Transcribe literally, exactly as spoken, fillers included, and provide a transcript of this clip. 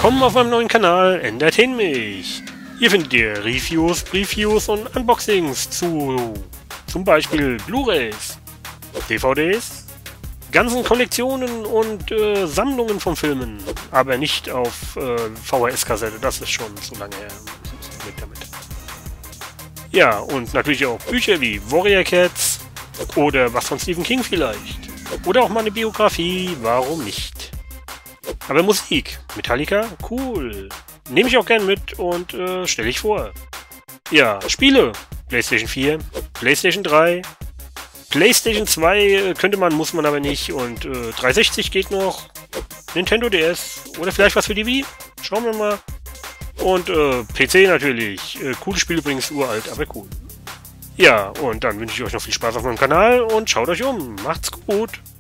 Willkommen auf meinem neuen Kanal Entertain mich. Hier findet ihr Reviews, Previews und Unboxings zu zum Beispiel Blu-rays, D V Ds, ganzen Kollektionen und äh, Sammlungen von Filmen, aber nicht auf äh, V H S-Kassette, das ist schon zu lange her. Weg damit. Ja, und natürlich auch Bücher wie Warrior Cats oder was von Stephen King vielleicht. Oder auch mal eine Biografie, warum nicht? Aber Musik, Metallica, cool. Nehme ich auch gern mit und äh, stelle ich vor. Ja, Spiele, PlayStation vier, PlayStation drei, PlayStation zwei äh, könnte man, muss man aber nicht und äh, dreihundertsechzig geht noch, Nintendo D S oder vielleicht was für die Wii, schauen wir mal. Und äh, P C natürlich, äh, cooles Spiel übrigens, uralt, aber cool. Ja, und dann wünsche ich euch noch viel Spaß auf meinem Kanal und schaut euch um, macht's gut.